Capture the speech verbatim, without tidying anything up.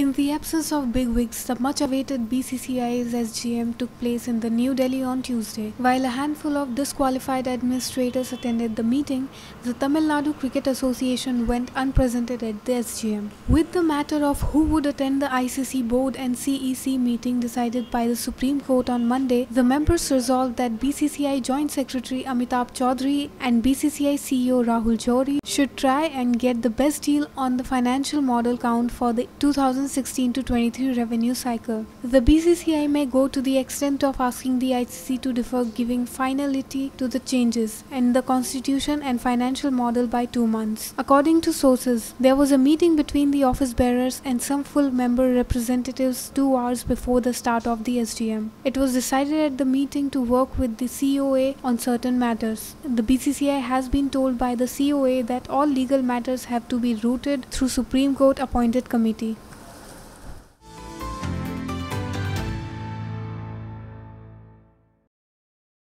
In the absence of bigwigs, the much-awaited B C C I's S G M took place in the New Delhi on Tuesday. While a handful of disqualified administrators attended the meeting, the Tamil Nadu Cricket Association went unrepresented at the S G M. With the matter of who would attend the I C C board and C E C meeting decided by the Supreme Court on Monday, the members resolved that B C C I Joint Secretary Amitabh Chaudhary and B C C I C E O Rahul Johri should try and get the best deal on the financial model count for the two thousand sixteen to twenty-three revenue cycle. The B C C I may go to the extent of asking the I C C to defer giving finality to the changes in the constitution and financial model by two months. According to sources, there was a meeting between the office bearers and some full member representatives two hours before the start of the S G M. It was decided at the meeting to work with the C O A on certain matters. The B C C I has been told by the C O A that all legal matters have to be routed through Supreme Court appointed committee.